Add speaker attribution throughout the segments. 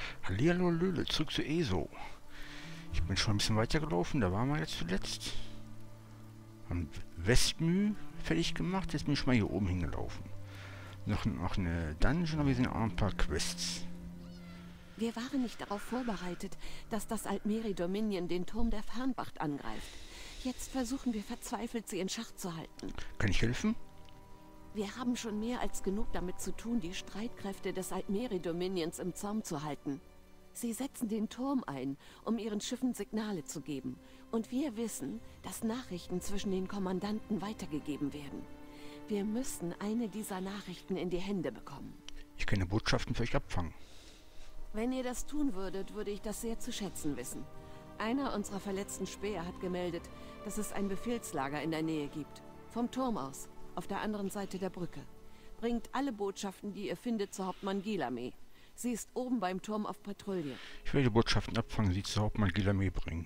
Speaker 1: Hallihallo Löle, zurück zu ESO. Ich bin schon ein bisschen weiter gelaufen, da waren wir jetzt zuletzt. Haben Westmü fertig gemacht, jetzt bin ich mal hier oben hingelaufen. Noch eine Dungeon, aber wir sind auch ein paar Quests.
Speaker 2: Wir waren nicht darauf vorbereitet, dass das Altmeri Dominion den Turm der Fernwacht angreift. Jetzt versuchen wir verzweifelt, sie in Schach zu halten.
Speaker 1: Kann ich helfen?
Speaker 2: Wir haben schon mehr als genug damit zu tun, die Streitkräfte des Altmeri Dominions im Zaum zu halten. Sie setzen den Turm ein, um ihren Schiffen Signale zu geben. Und wir wissen, dass Nachrichten zwischen den Kommandanten weitergegeben werden. Wir müssen eine dieser Nachrichten in die Hände bekommen.
Speaker 1: Ich kann Botschaften für euch abfangen.
Speaker 2: Wenn ihr das tun würdet, würde ich das sehr zu schätzen wissen. Einer unserer verletzten Späher hat gemeldet, dass es ein Befehlslager in der Nähe gibt. Vom Turm aus, auf der anderen Seite der Brücke. Bringt alle Botschaften, die ihr findet, zur Hauptmann Gilame. Sie ist oben beim Turm auf Patrouille.
Speaker 1: Ich werde Botschaften abfangen, sie zu Hauptmann Gilame bringen.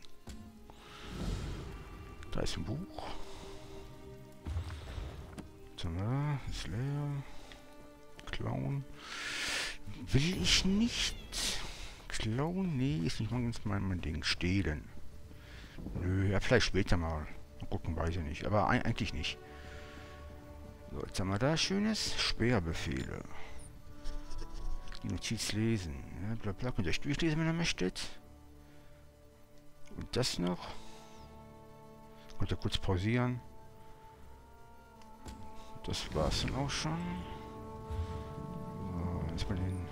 Speaker 1: Da ist ein Buch. Da ist leer. Klauen. Will ich nicht. Klauen? Nee, ist nicht mal ganz mein Ding. Stehlen. Nö, ja, vielleicht später mal. Mal gucken, weiß ich nicht. Aber eigentlich nicht. So, jetzt haben wir da Schönes. Sperrbefehle. Die Notiz lesen. Ja, bla bla. Könnt ihr euch durchlesen, wenn ihr möchtet. Und das noch. Könnt ihr kurz pausieren. Das war's dann auch schon. So, jetzt mal den...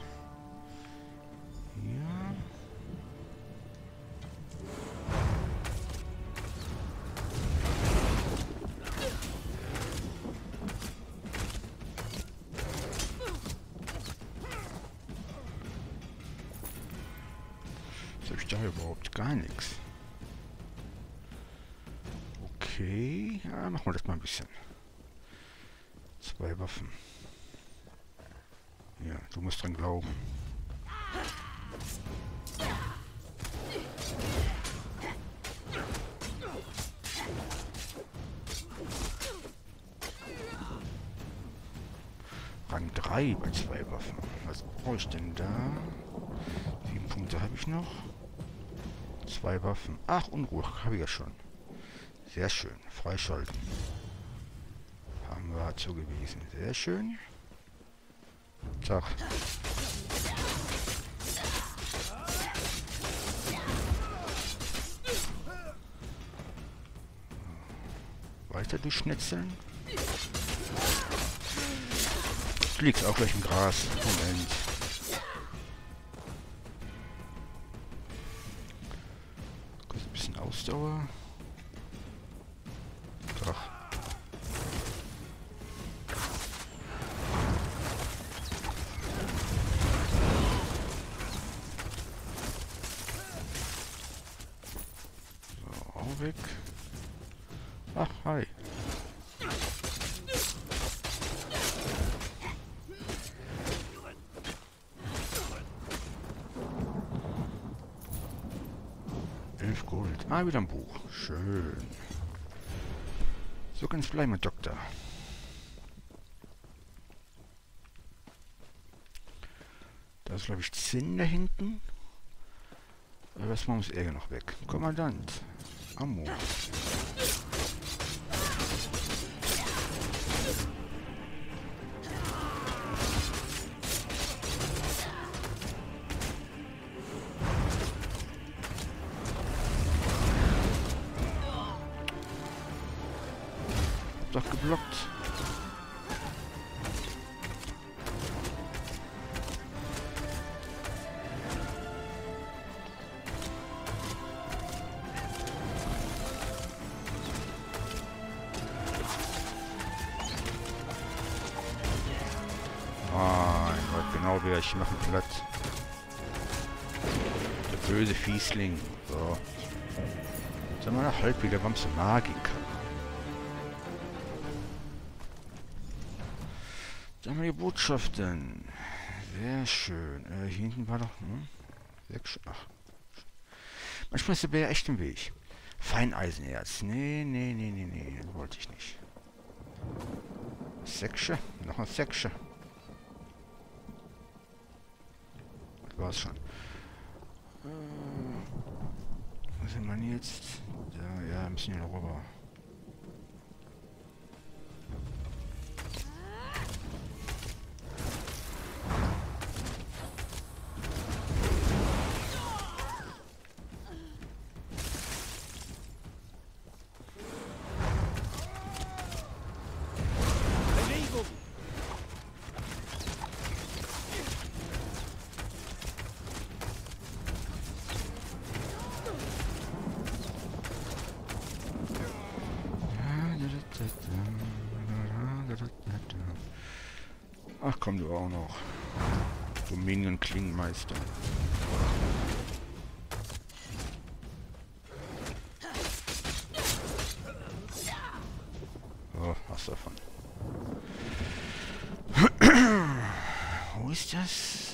Speaker 1: Hier. Was habe ich da überhaupt? Gar nichts. Okay, ja, machen wir das mal ein bisschen. 2 Waffen. Ja, du musst dran glauben. Rang 3 bei 2 Waffen. Was brauche ich denn da? 7 Punkte habe ich noch. 2 Waffen. Ach, Unruhe habe ich ja schon. Sehr schön. Freischalten. Haben wir zugewiesen. Sehr schön. Tag. Weiter durchschnetzeln. Du liegst auch gleich im Gras. Moment. Kurz ein bisschen Ausdauer. Tag. Weg. Ach, hi. Elf Gold. Ah, wieder ein Buch. Schön. So kann es bleiben, Doktor. Da ist, glaube ich, Zinn da hinten. Aber das muss er noch weg. Kommandant. Ammo. Hab doch geblockt. Mein Gott, genau wie ich mache platt. Der böse Fiesling. So. Sag mal nach halb wieder Wamse Magiker. Dann haben wir die Botschaften. Sehr schön. Hier hinten war doch... Ach. Manchmal ist der Bär echt im Weg. Feineisenerz. Nee. Das wollte ich nicht. Säckchen. Noch ein Säckchen. Das war's schon. Wo sind wir jetzt? Da, ja, ein bisschen hier rüber. Ach komm, du auch noch. Dominion Klingenmeister. Oh, was davon. Wo ist das?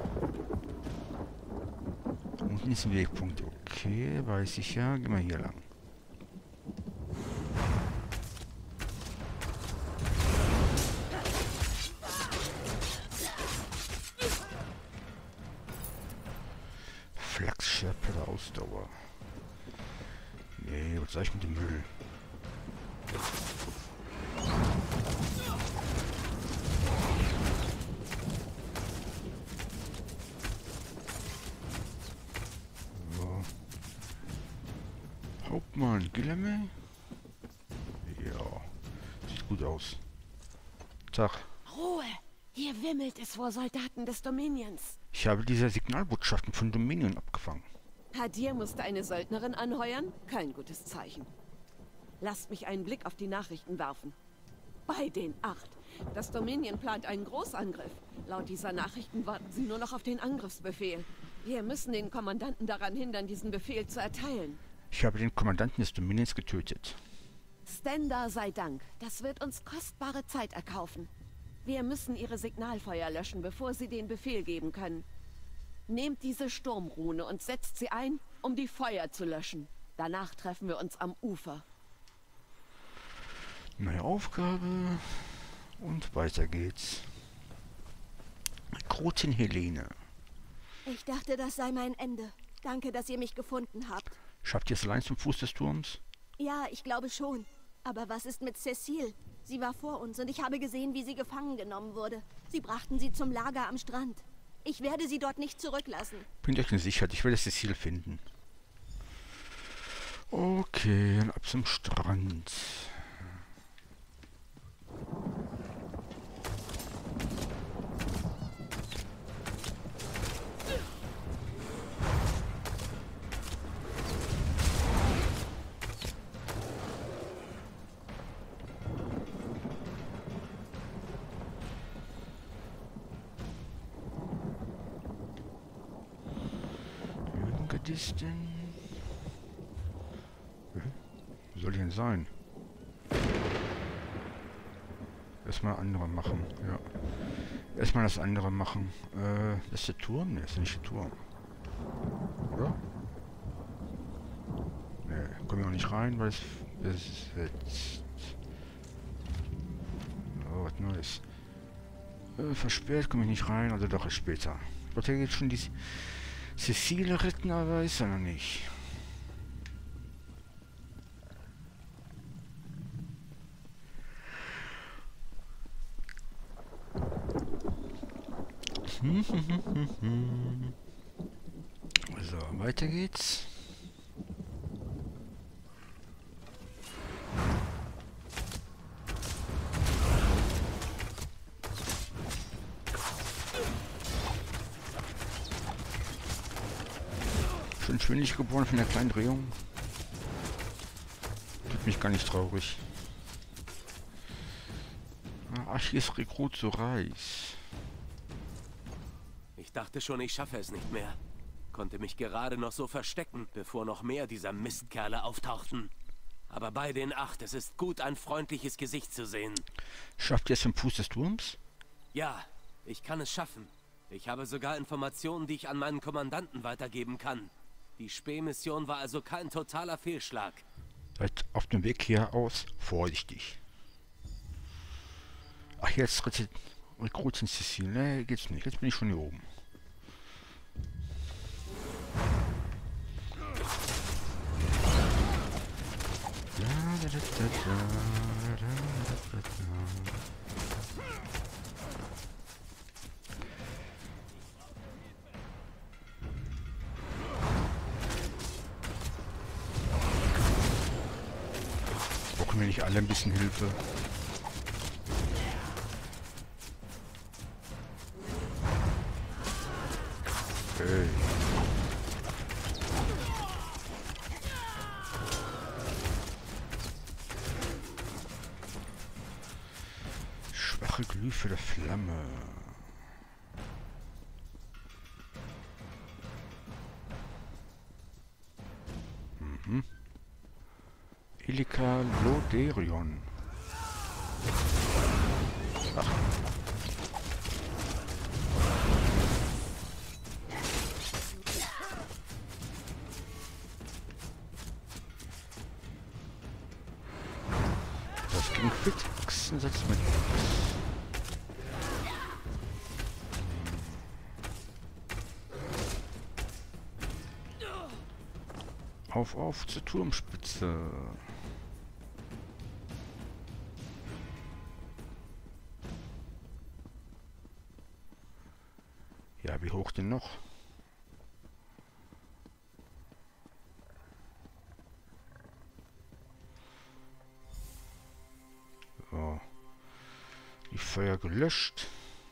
Speaker 1: Unten ist ein Wegpunkt. Okay, weiß ich ja. Gehen wir hier lang. Flachsschärpe der Ausdauer. Nee, was soll ich mit dem Müll? So. Hauptmann, Guilherme? Ja, sieht gut aus. Tag.
Speaker 2: Ruhe! Hier wimmelt es vor Soldaten des Dominions.
Speaker 1: Ich habe diese Signalbotschaften von Dominion abgefangen.
Speaker 2: Hadir musste eine Söldnerin anheuern? Kein gutes Zeichen. Lasst mich einen Blick auf die Nachrichten werfen. Bei den 8. Das Dominion plant einen Großangriff. Laut dieser Nachrichten warten sie nur noch auf den Angriffsbefehl. Wir müssen den Kommandanten daran hindern, diesen Befehl zu erteilen.
Speaker 1: Ich habe den Kommandanten des Dominions getötet.
Speaker 2: Stendar sei Dank. Das wird uns kostbare Zeit erkaufen. Wir müssen ihre Signalfeuer löschen, bevor sie den Befehl geben können. Nehmt diese Sturmrune und setzt sie ein, um die Feuer zu löschen. Danach treffen wir uns am Ufer.
Speaker 1: Neue Aufgabe. Und weiter geht's. Rekrutin Helene.
Speaker 3: Ich dachte, das sei mein Ende. Danke, dass ihr mich gefunden habt.
Speaker 1: Schafft ihr es allein zum Fuß des Turms?
Speaker 3: Ja, ich glaube schon. Aber was ist mit Cecile? Sie war vor uns und ich habe gesehen, wie sie gefangen genommen wurde. Sie brachten sie zum Lager am Strand. Ich werde sie dort nicht zurücklassen.
Speaker 1: Bringt euch in Sicherheit, ich werde Cecile finden. Okay, dann ab zum Strand. Disten. Wo soll die denn sein? Erstmal andere machen, ja. Erstmal das andere machen. Das ist der Turm? Ne, ist nicht der Turm. Oder? Ne, kommen wir auch nicht rein, weil es besetzt. Oh, was Neues. Versperrt komme ich nicht rein, also doch erst später. Ich wollte jetzt schon die Cecile retten, aber ist er noch nicht. So, weiter geht's. Schon schwindelig geboren von der kleinen Drehung. Tut mich gar nicht traurig. Ach, hier ist Rekrut so Reis.
Speaker 4: Ich dachte schon, ich schaffe es nicht mehr. Konnte mich gerade noch so verstecken, bevor noch mehr dieser Mistkerle auftauchten. Aber bei den 8, es ist gut, ein freundliches Gesicht zu sehen.
Speaker 1: Schafft ihr es zum Fuß des Turms?
Speaker 4: Ja, ich kann es schaffen. Ich habe sogar Informationen, die ich an meinen Kommandanten weitergeben kann. Die Spähmission war also kein totaler Fehlschlag.
Speaker 1: Seid auf dem Weg hier aus vorsichtig. Ach, jetzt Rekrutin Cecile. Ne, geht's nicht. Jetzt bin ich schon hier oben. Brauchen wir nicht alle ein bisschen Hilfe? Okay. Schwache Glyphe der Flamme. Mhm. Ilika Loderion. Ach. Das ging fix. Setzt mit. Auf zur Turmspitze. Ja, wie hoch denn noch? So. Die Feuer gelöscht.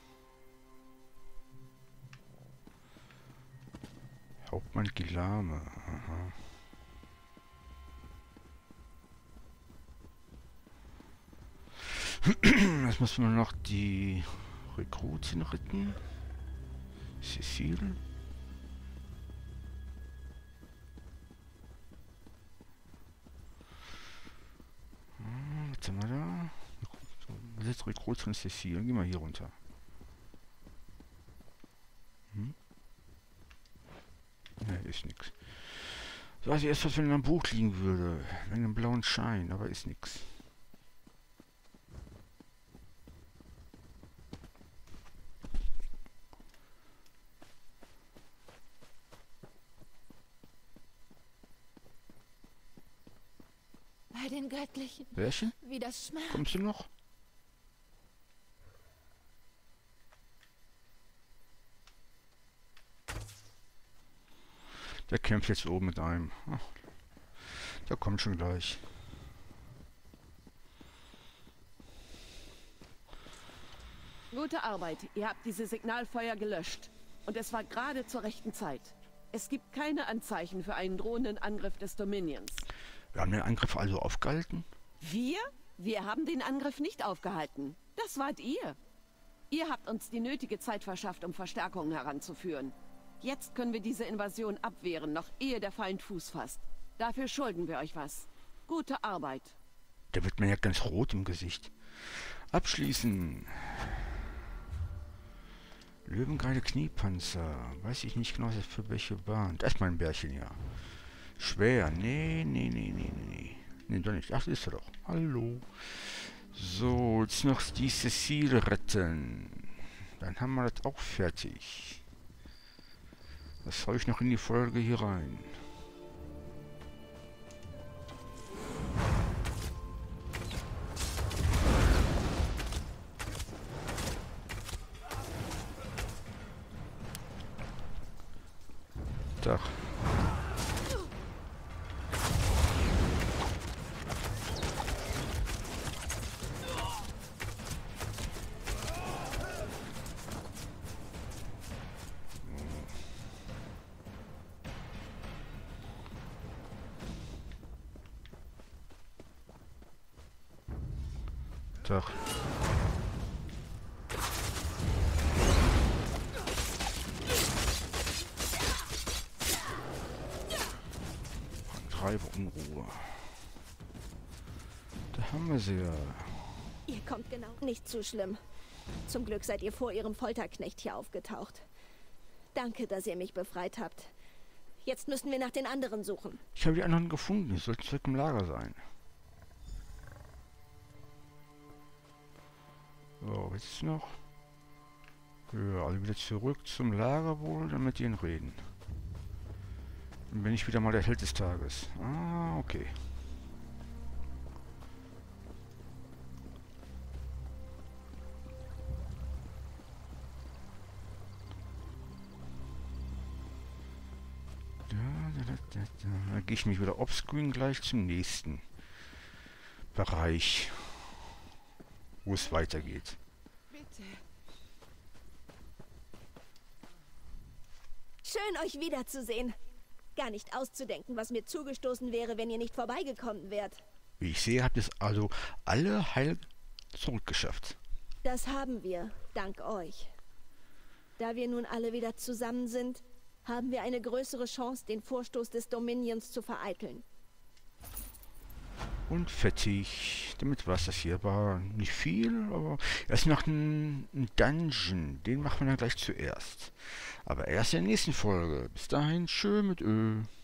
Speaker 1: Hauptmann Gilame. Aha. Jetzt müssen wir noch die Rekruten retten. Cecile. Was haben wir da? Jetzt Rekrut von Cecile. Geh mal hier runter. Ne, ist nix. So, also erst was, wenn ein Buch liegen würde. Wegen einem blauen Schein, aber ist nix.
Speaker 2: Bei den Göttlichen.
Speaker 1: Bärchen?
Speaker 2: Wie das schmerzt.
Speaker 1: Kommst du noch? Der kämpft jetzt oben mit einem. Ach, der kommt schon gleich.
Speaker 2: Gute Arbeit. Ihr habt diese Signalfeuer gelöscht. Und es war gerade zur rechten Zeit. Es gibt keine Anzeichen für einen drohenden Angriff des Dominions.
Speaker 1: Wir haben den Angriff also aufgehalten.
Speaker 2: Wir? Wir haben den Angriff nicht aufgehalten. Das wart ihr. Ihr habt uns die nötige Zeit verschafft, um Verstärkungen heranzuführen. Jetzt können wir diese Invasion abwehren, noch ehe der Feind Fuß fasst. Dafür schulden wir euch was. Gute Arbeit.
Speaker 1: Da wird mir ja ganz rot im Gesicht. Abschließen. Löwengeile Kniepanzer. Weiß ich nicht genau, für welche Bahn. Das ist mein Bärchen, ja. Schwer. Nee. Nee, doch nicht. Ach, das ist er doch. Hallo. So, jetzt noch die Cecile retten. Dann haben wir das auch fertig. Das soll ich noch in die Folge hier rein. Tag. Tag. Treibe Unruhe. Da haben wir sie ja.
Speaker 3: Ihr kommt genau. Nicht zu schlimm. Zum Glück seid ihr vor ihrem Folterknecht hier aufgetaucht. Danke, dass ihr mich befreit habt. Jetzt müssen wir nach den anderen suchen.
Speaker 1: Ich habe die anderen gefunden. Die sollten zurück im Lager sein. So, was ist noch? Ja, also wieder zurück zum Lager wohl, damit die ihn reden. Dann bin ich wieder mal der Held des Tages. Ah, okay. Dann gehe ich mich wieder offscreen gleich zum nächsten Bereich, wo es weitergeht.
Speaker 2: Bitte.
Speaker 3: Schön, euch wiederzusehen. Gar nicht auszudenken, was mir zugestoßen wäre, wenn ihr nicht vorbeigekommen wärt.
Speaker 1: Wie ich sehe, habt ihr es also alle heil zurückgeschafft.
Speaker 3: Das haben wir, dank euch. Da wir nun alle wieder zusammen sind, haben wir eine größere Chance, den Vorstoß des Dominions zu vereiteln.
Speaker 1: Und fertig. Damit war es das hier. War nicht viel, aber erst noch ein Dungeon. Den machen wir dann gleich zuerst. Aber erst in der nächsten Folge. Bis dahin, schön mit Ö.